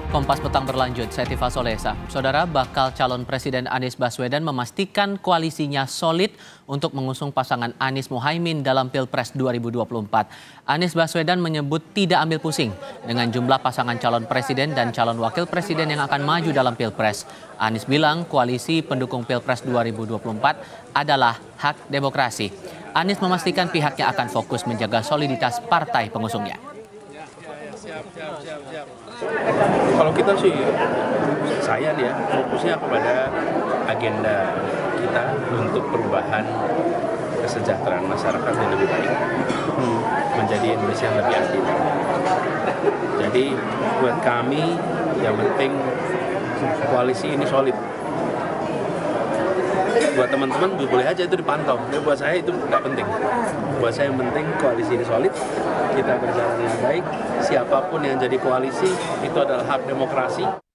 Kompas Petang berlanjut, saya Tifa Solesa. Saudara, bakal calon Presiden Anies Baswedan memastikan koalisinya solid untuk mengusung pasangan Anies Mohaimin dalam Pilpres 2024. Anies Baswedan menyebut tidak ambil pusing dengan jumlah pasangan calon presiden dan calon wakil presiden yang akan maju dalam Pilpres. Anies bilang koalisi pendukung Pilpres 2024 adalah hak demokrasi. Anies memastikan pihaknya akan fokus menjaga soliditas partai pengusungnya. Siap. Kalau kita sih, saya nih ya, fokusnya kepada agenda kita untuk perubahan kesejahteraan masyarakat yang lebih baik, menjadi Indonesia yang lebih adil. Jadi buat kami yang penting koalisi ini solid. Buat teman-teman boleh aja itu dipantau, buat saya itu nggak penting. Buat saya yang penting koalisi ini solid, kita berjalan dengan baik, siapapun yang jadi koalisi itu adalah hak demokrasi.